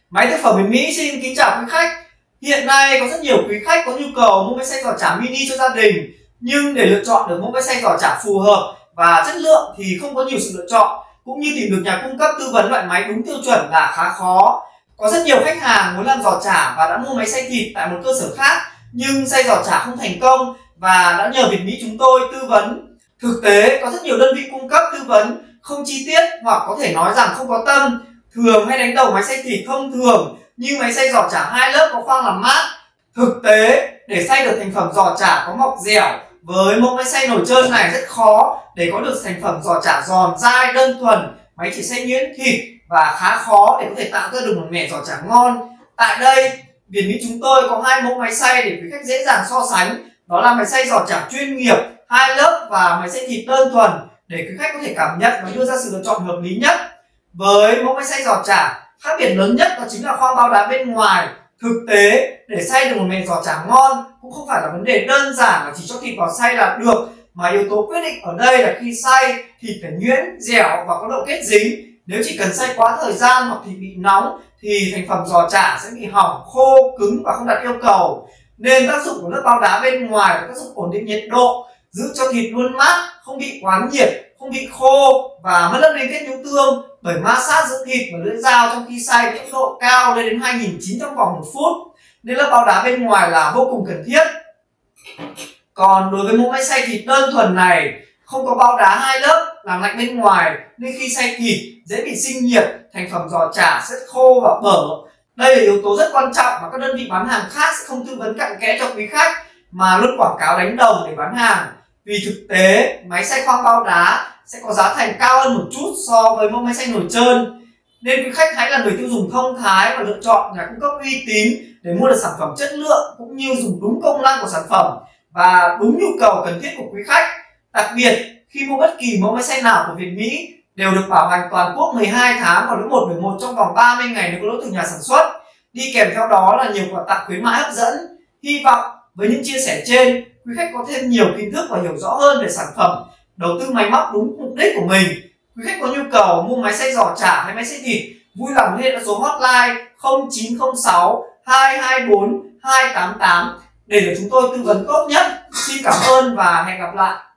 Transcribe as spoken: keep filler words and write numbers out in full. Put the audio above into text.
Máy thực phẩm Việt Mỹ xin kính chào quý khách. Hiện nay có rất nhiều quý khách có nhu cầu mua máy xay giò chả mini cho gia đình, nhưng để lựa chọn được mua máy xay giò chả phù hợp và chất lượng thì không có nhiều sự lựa chọn, cũng như tìm được nhà cung cấp tư vấn loại máy đúng tiêu chuẩn là khá khó. Có rất nhiều khách hàng muốn làm giò chả và đã mua máy xay thịt tại một cơ sở khác, nhưng xay giò chả không thành công và đã nhờ Việt Mỹ chúng tôi tư vấn. Thực tế có rất nhiều đơn vị cung cấp tư vấn không chi tiết hoặc có thể nói rằng không có tâm, thường hay đánh đầu máy xay thịt thông thường như máy xay giò chả hai lớp có khoang làm mát. Thực tế để xay được thành phẩm giò chả có mọc dẻo với mẫu máy xay nồi trơn này rất khó để có được thành phẩm giò chả giòn dai đơn thuần. Máy chỉ xay nhuyễn thịt và khá khó để có thể tạo ra được một mẻ giò chả ngon. Tại đây Việt Mỹ chúng tôi có hai mẫu máy xay để quý khách dễ dàng so sánh, đó là máy xay giò chả chuyên nghiệp hai lớp và máy xay thịt đơn thuần, để quý khách có thể cảm nhận và đưa ra sự lựa chọn hợp lý nhất. Với mẫu máy xay giò chả, khác biệt lớn nhất đó chính là khoang bao đá bên ngoài. Thực tế để xay được một mẻ giò chả ngon cũng không phải là vấn đề đơn giản là chỉ cho thịt vào xay là được, mà yếu tố quyết định ở đây là khi xay thịt phải nhuyễn, dẻo và có độ kết dính. Nếu chỉ cần xay quá thời gian hoặc thịt bị nóng thì thành phẩm giò chả sẽ bị hỏng, khô, cứng và không đạt yêu cầu. Nên tác dụng của lớp bao đá bên ngoài là tác dụng ổn định nhiệt độ, giữ cho thịt luôn mát, không bị quá nhiệt, không bị khô và mất lớp liên kết nhũ tương, bởi ma sát giữa thịt và lưỡi dao trong khi xay với tốc độ cao lên đến hai nghìn chín trăm vòng một phút. Nên lớp bao đá bên ngoài là vô cùng cần thiết. Còn đối với mẫu máy xay thịt đơn thuần này, không có bao đá hai lớp làm lạnh bên ngoài nên khi xay thịt dễ bị sinh nhiệt, thành phẩm giò chả sẽ khô và bở. Đây là yếu tố rất quan trọng mà các đơn vị bán hàng khác sẽ không tư vấn cặn kẽ cho quý khách, mà luôn quảng cáo đánh đồng để bán hàng. Vì thực tế máy xay khoang bao đá sẽ có giá thành cao hơn một chút so với mẫu máy xay nồi trơn, nên quý khách hãy là người tiêu dùng thông thái và lựa chọn nhà cung cấp uy tín để mua được sản phẩm chất lượng, cũng như dùng đúng công năng của sản phẩm và đúng nhu cầu cần thiết của quý khách. Đặc biệt khi mua bất kỳ mẫu máy xay nào của Việt Mỹ đều được bảo hành toàn quốc mười hai tháng và đổi một đổi một trong vòng ba mươi ngày nếu có lỗi từ nhà sản xuất. Đi kèm theo đó là nhiều quà tặng khuyến mãi hấp dẫn. Hy vọng với những chia sẻ trên, quý khách có thêm nhiều kiến thức và hiểu rõ hơn về sản phẩm, đầu tư máy móc đúng mục đích của mình. Quý khách có nhu cầu mua máy xay giò chả hay máy xay thịt, vui lòng liên hệ số hotline không chín không sáu hai hai bốn hai tám tám để được chúng tôi tư vấn tốt nhất. Xin cảm ơn và hẹn gặp lại.